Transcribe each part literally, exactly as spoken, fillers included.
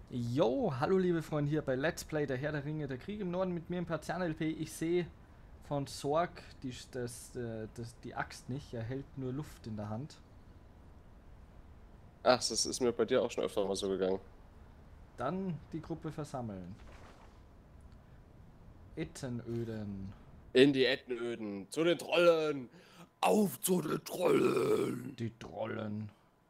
Jo, hallo liebe Freunde hier bei Let's Play der Herr der Ringe, der Krieg im Norden mit mir im Partian L P. Ich sehe von Sorg die, das, äh, das, die Axt nicht, er hält nur Luft in der Hand. Ach, das ist mir bei dir auch schon öfter mal so gegangen. Dann die Gruppe versammeln. Ettenöden. In die Ettenöden, zu den Trollen! Auf zu den Trollen! Die Trollen.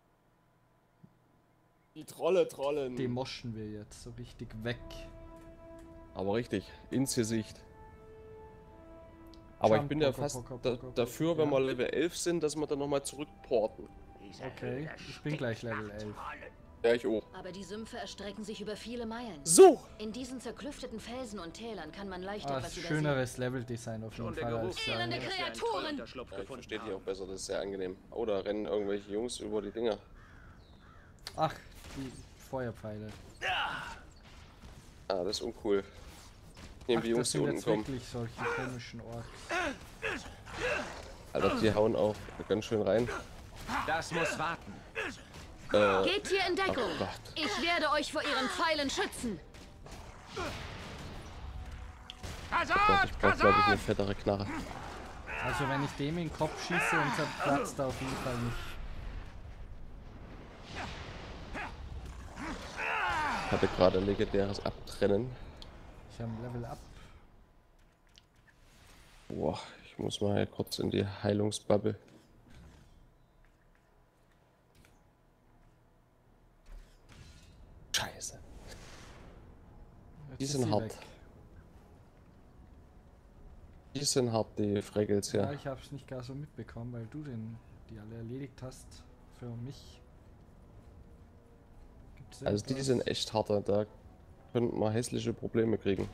Die Trolle trollen! Die moschen wir jetzt so richtig weg. Aber richtig, ins Gesicht. Aber ich Jump, bin ja poco, fast poco, da, poco, dafür, wenn ja. wir Level elf sind, dass wir dann nochmal zurückporten. Okay, ich bin gleich Level elf. Ja, ich auch. Aber die Sümpfe erstrecken sich über viele Meilen. So! In diesen zerklüfteten Felsen und Tälern kann man leicht Ah, etwas übersehen. schöneres Leveldesign auf jeden Fall als Elende äh, Kreaturen! Ja, ich verstehe die auch besser, das ist sehr angenehm. Oh, da rennen irgendwelche Jungs über die Dinger. Ach, die Feuerpfeile. Ah, das ist uncool. Nehmen Ach, die Jungs, das die sind unten jetzt kommen. wirklich solche komischen Orks. Alter, die hauen auch ganz schön rein. Das muss warten. Äh, Geht hier in Deckung! oh Gott. Ich werde euch vor ihren Pfeilen schützen! Gott, ich brauch, glaube ich, eine fettere Knarre. Also wenn ich dem in den Kopf schieße und zerplatzt er auf jeden Fall nicht. Ich hatte gerade legendäres Abtrennen. Ich habe ein Level up. Boah, ich muss mal hier kurz in die Heilungsbubble. Scheiße. Jetzt Die ist sind sie hart. weg. Die sind hart, die Freckels, Ja, ja. ich habe es nicht gar so mitbekommen, weil du den, die alle erledigt hast für mich. Gibt's Also die irgendwas? sind echt hart, da könnten wir hässliche Probleme kriegen.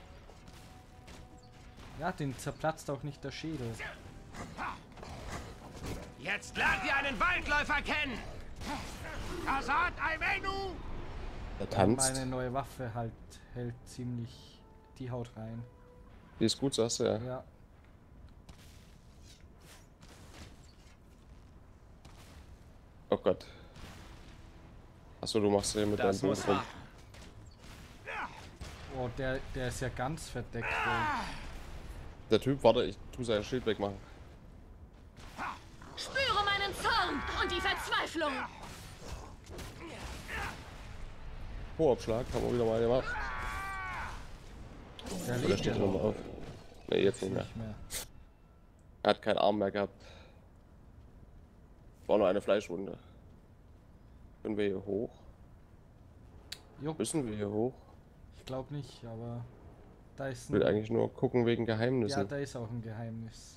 Ja, den zerplatzt auch nicht der Schädel. Jetzt lernt ihr einen Waldläufer kennen! Kasat Aimenu! Der Ja, tanzt. meine neue Waffe halt hält ziemlich die Haut rein. Die ist gut, sagst du ja. Ja. Oh Gott. Achso, du machst hier mit deinem Das muss Boot rum. warten. Oh, der, der ist ja ganz verdeckt. Ey. Der Typ, warte, ich tu sein Schild wegmachen. Spüre meinen Zorn und die Verzweiflung! Hohabschlag, haben wir wieder mal gemacht. Der Oder lebt steht ja er nochmal noch auf? Ne, jetzt nicht mehr. nicht mehr. Er hat keinen Arm mehr gehabt. War nur eine Fleischwunde. Können wir hier hoch? Jo, Müssen wir hier hoch? ich glaube nicht, aber da ist Ich will ein... eigentlich nur gucken wegen Ja, Geheimnissen. da ist auch ein Geheimnis.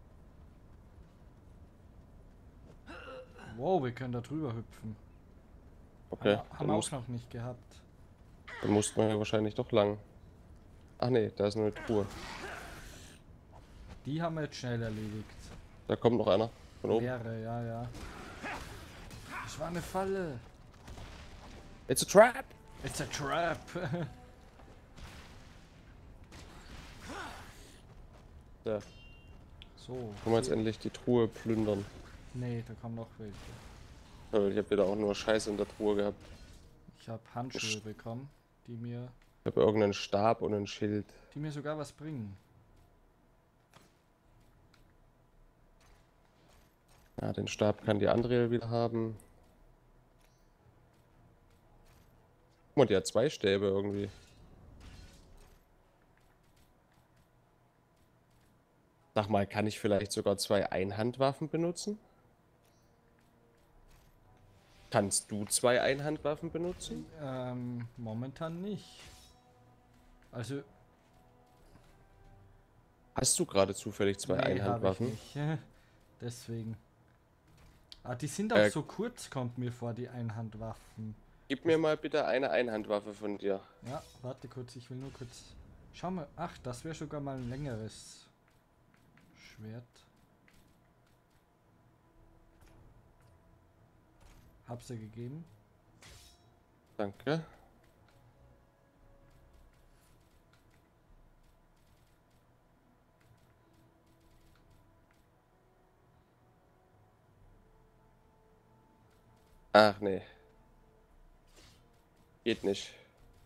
Wow, wir können da drüber hüpfen. Okay, Haben, dann, haben wir muss, auch noch nicht gehabt. dann mussten wir hier wahrscheinlich doch lang. Ach nee, da ist nur eine Truhe. Die haben wir jetzt schnell erledigt. Da kommt noch einer von oben. Wäre, ja, ja. Das war eine Falle. It's a trap! It's a trap. Da So. können wir jetzt endlich die Truhe plündern. Nee, da kommen noch welche. Aber ich habe wieder auch nur Scheiße in der Truhe gehabt. Ich habe Handschuhe bekommen, die mir, Ich habe irgendeinen Stab und ein Schild. die mir sogar was bringen. Ja, den Stab kann die Andrea wieder haben. Guck mal, die hat zwei Stäbe irgendwie. Sag mal, kann ich vielleicht sogar zwei Einhandwaffen benutzen? Kannst du zwei Einhandwaffen benutzen? Ähm, momentan nicht. Also, Hast du gerade zufällig zwei nee, habe ich Einhandwaffen? nicht. Deswegen. Ah, die sind auch Äh, so kurz, kommt mir vor, die Einhandwaffen. Gib mir mal bitte eine Einhandwaffe von dir. Ja, warte kurz, ich will nur kurz. Schau mal, ach, das wäre sogar mal ein längeres Schwert. Hab's dir gegeben. Danke. Ach nee. Geht nicht.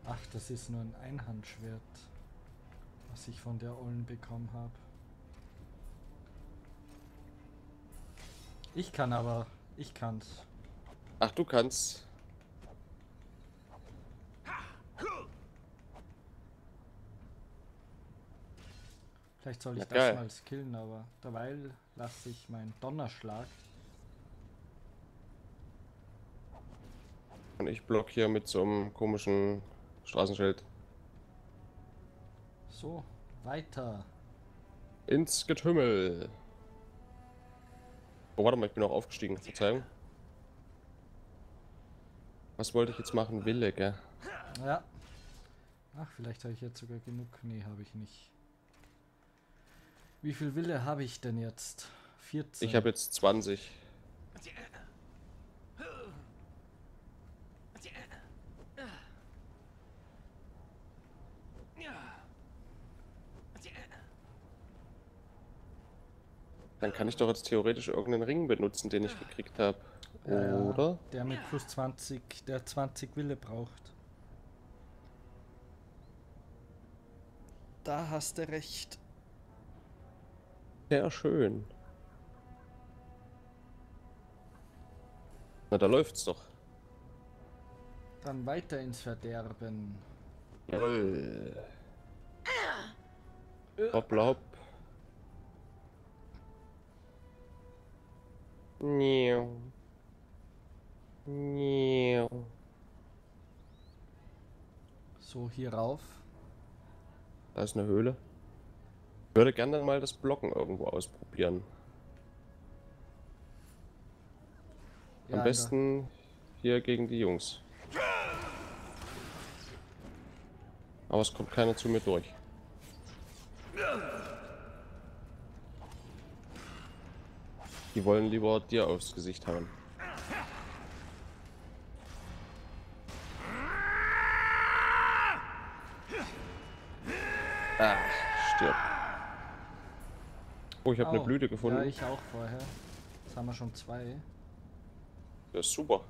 Ach, das ist nur ein Einhandschwert, was ich von der Ollen bekommen habe. Ich kann aber, ich kann's. Ach, du kannst. Vielleicht soll ich Na, das geil. mal skillen, aber derweil lasse ich meinen Donnerschlag. Und ich block hier mit so einem komischen Straßenschild So, weiter. ins Getümmel. Oh, warte mal, ich bin auch aufgestiegen. Verzeihung. Was wollte ich jetzt machen? Wille, gell? Ja. Ach, vielleicht habe ich jetzt sogar genug. Nee, habe ich nicht. Wie viel Wille habe ich denn jetzt? vierzehn. Ich habe jetzt zwanzig. Dann kann ich doch jetzt theoretisch irgendeinen Ring benutzen, den ich gekriegt habe. Ja, ja, Oder? der mit plus zwanzig, der zwanzig Wille braucht. Da hast du recht. Sehr schön. Na, da läuft's doch. Dann weiter ins Verderben. Jawohl. Hoppla hopp. Niau. Niau. So, hier rauf. Da ist eine Höhle. Ich würde gerne mal das Blocken irgendwo ausprobieren. Ja, Am in besten hier gegen die Jungs. Aber es kommt keiner zu mir durch. Die wollen lieber dir aufs Gesicht hauen. Ah, stirb. Oh, ich habe Der... eine Oh, Blüte gefunden. Ja, ich auch vorher. Jetzt haben wir schon zwei. Das ist super.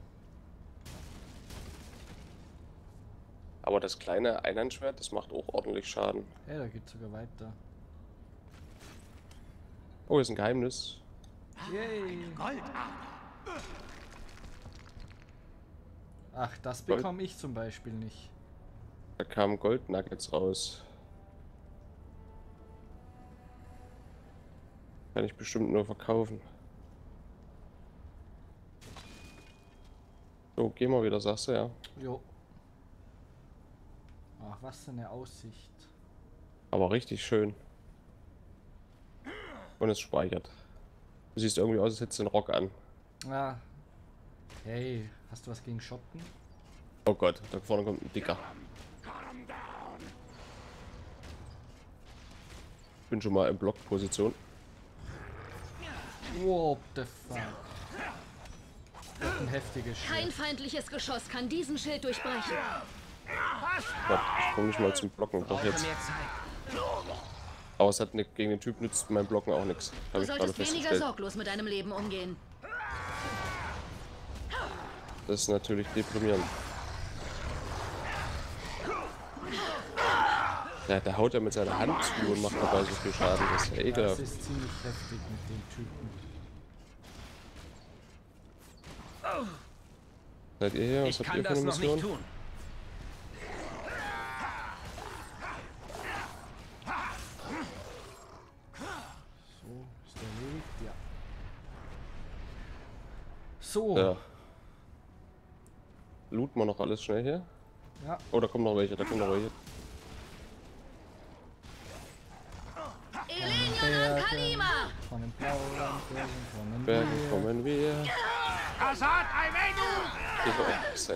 Aber das kleine Einhandschwert, das macht auch ordentlich Schaden. Hey, da geht's sogar weiter. Oh, hier ist ein Geheimnis. Yay! Goldader. Ach, das Gold. bekomme ich zum Beispiel nicht. Da kamen Goldnuggets raus. Kann ich bestimmt nur verkaufen. So, geh mal wieder, sagst du, ja. Jo. Ach, was für eine Aussicht. Aber richtig schön. Und es speichert. Du siehst irgendwie aus, als hättest du einen Rock an. Ah. Hey, hast du was gegen Schotten? Oh Gott, da vorne kommt ein Dicker. Ich bin schon mal in Blockposition. What the fuck? Das ist ein heftiges Schild. Kein feindliches Geschoss kann diesen Schild durchbrechen. Gott, ich komme nicht mal zum Blocken. Doch jetzt. Mehr Zeit. Aber es hat nicht, gegen den Typ nützt mein Blocken auch nichts. Du Habe ich gerade solltest weniger festgestellt. sorglos mit deinem Leben umgehen. Das ist natürlich deprimierend. Ja, der haut ja mit seiner Hand zu und macht dabei so viel Schaden. Das ist ja Das ekelhaft. ist ziemlich heftig mit den Typen. Seid ihr hier? Was Ich habt kann ihr für das eine noch nicht Mission? tun. So, ist erledigt, ja. So, Ja. Looten wir noch alles schnell hier? ja. Oh, da kommen noch welche, da kommen noch welche. Elenion und Kalima! Von den Blaulandbergen, von den Bergen Bergen. kommen wir. Azad Aimenu! Ich weiß.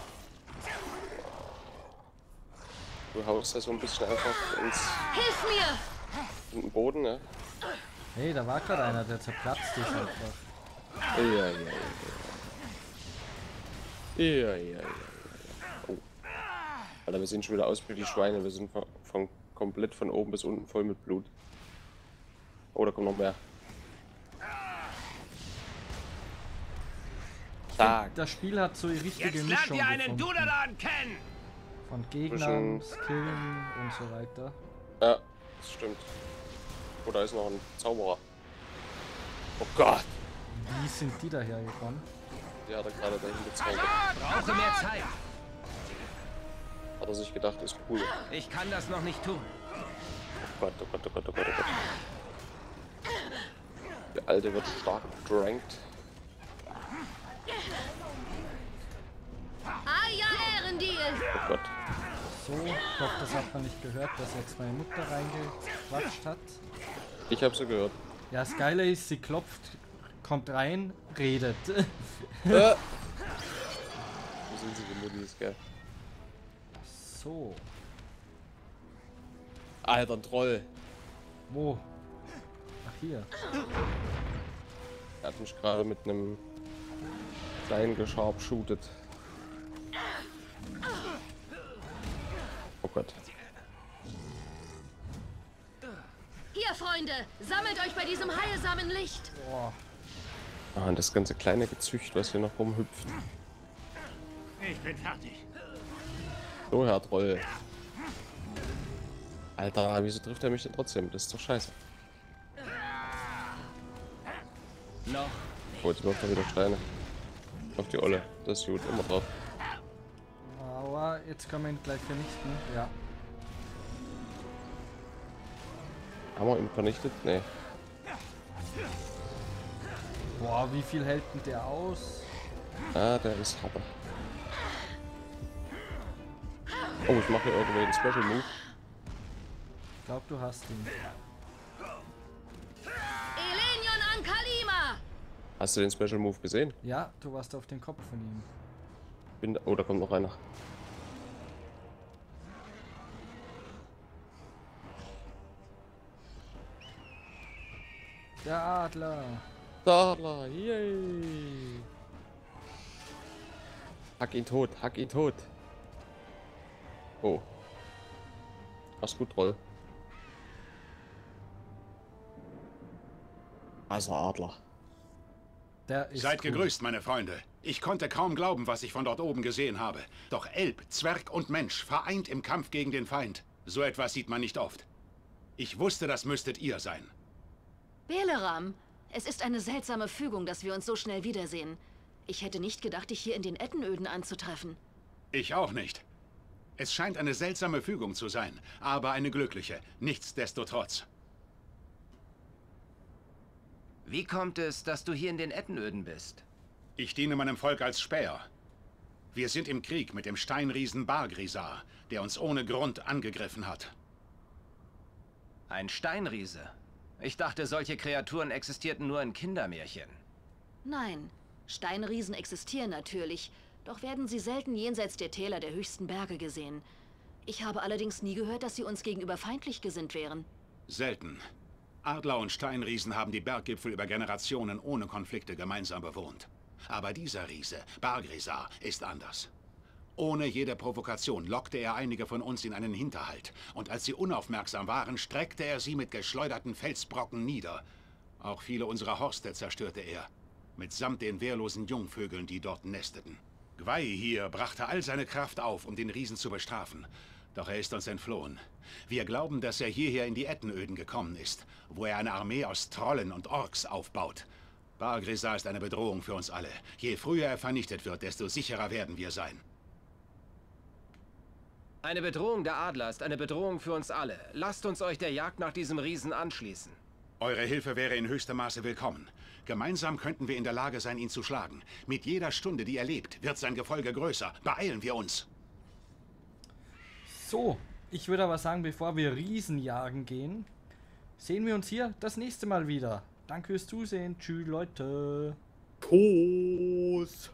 Du haust da so ein bisschen einfach ins Hilf mir! in den Boden, ne? Hey, da war gerade einer, der zerplatzt ist einfach. Ja, ja, ja. Ja, ja, ja. ja. Oh. Alter, wir sehen schon wieder aus wie die Schweine. Wir sind von, von komplett von oben bis unten voll mit Blut. Oh, da kommt noch mehr. Stark. Das Spiel hat so die richtige Jetzt lernt Mischung ihr einen gefunden. Dudadan kennen! Von Gegnern, Skillen und so weiter. Ja, das stimmt. Oh, da ist noch ein Zauberer. Oh Gott! Wie sind die dahergekommen? Der hat er gerade dahin gezaubert. Brauche mehr Zeit. Hat er sich gedacht, ist cool. Ich kann das noch nicht tun. Oh Gott, oh Gott, oh Gott, oh Gott, oh Gott. Der Alte wird stark gedrankt. Ah ja, Ehrendeal. Oh Gott. So, ich hoffe, das hat man nicht gehört, dass jetzt meine Mutter reingequatscht hat. Ich habe sie gehört. Ja, das Geile ist, sie klopft, kommt rein, redet. Äh. Wo sind sie, die Mutti ist geil. So, Alter Troll. wo? Ach, hier. Er hat mich gerade mit einem kleinen Gesharpshootet. Oh Gott. Hier, Freunde, sammelt euch bei diesem heilsamen Licht. Boah. Ah, und das ganze kleine Gezücht, was hier noch rumhüpft. Ich bin fertig. So, Herr Troll. Alter, wieso trifft er mich denn trotzdem? Das ist doch scheiße. Noch. Oh, jetzt wirft er wieder Steine. Auf die Olle. Das ist gut, immer drauf. Aua, jetzt können wir ihn gleich vernichten. Ja. Haben wir ihn vernichtet? Nee. Boah, wie viel hält denn der aus? Ah, der ist harter. Oh, ich mache hier irgendwie einen Special Move. Ich glaube, du hast ihn. Elenion an Kalima. Hast du den Special Move gesehen? Ja, du warst auf den Kopf von ihm. Bin da, oh, da kommt noch einer. Der Adler. Adler, yay! Hack ihn tot, hack ihn tot. Oh. Mach's gut, Troll. Also Adler. Der ist Seid cool. gegrüßt, meine Freunde. Ich konnte kaum glauben, was ich von dort oben gesehen habe. Doch Elb, Zwerg und Mensch vereint im Kampf gegen den Feind. So etwas sieht man nicht oft. Ich wusste, das müsstet ihr sein. Beleram, es ist eine seltsame Fügung, dass wir uns so schnell wiedersehen. Ich hätte nicht gedacht, dich hier in den Ettenöden anzutreffen. Ich auch nicht. Es scheint eine seltsame Fügung zu sein, aber eine glückliche, nichtsdestotrotz. Wie kommt es, dass du hier in den Ettenöden bist? Ich diene meinem Volk als Späher. Wir sind im Krieg mit dem Steinriesen Bargrisar, der uns ohne Grund angegriffen hat. Ein Steinriese? Ich dachte, solche Kreaturen existierten nur in Kindermärchen. Nein, Steinriesen existieren natürlich, doch werden sie selten jenseits der Täler der höchsten Berge gesehen. Ich habe allerdings nie gehört, dass sie uns gegenüber feindlich gesinnt wären. Selten. Adler und Steinriesen haben die Berggipfel über Generationen ohne Konflikte gemeinsam bewohnt. Aber dieser Riese, Bargrisar, ist anders. Ohne jede Provokation lockte er einige von uns in einen Hinterhalt. Und als sie unaufmerksam waren, streckte er sie mit geschleuderten Felsbrocken nieder. Auch viele unserer Horste zerstörte er. Mitsamt den wehrlosen Jungvögeln, die dort nesteten. Gwei hier brachte all seine Kraft auf, um den Riesen zu bestrafen. Doch er ist uns entflohen. Wir glauben, dass er hierher in die Ettenöden gekommen ist, wo er eine Armee aus Trollen und Orks aufbaut. Bargrisar ist eine Bedrohung für uns alle. Je früher er vernichtet wird, desto sicherer werden wir sein. Eine Bedrohung der Adler ist eine Bedrohung für uns alle. Lasst uns euch der Jagd nach diesem Riesen anschließen. Eure Hilfe wäre in höchstem Maße willkommen. Gemeinsam könnten wir in der Lage sein, ihn zu schlagen. Mit jeder Stunde, die er lebt, wird sein Gefolge größer. Beeilen wir uns. So, ich würde aber sagen, bevor wir Riesen jagen gehen, sehen wir uns hier das nächste Mal wieder. Danke fürs Zusehen. Tschüss, Leute. Kuss.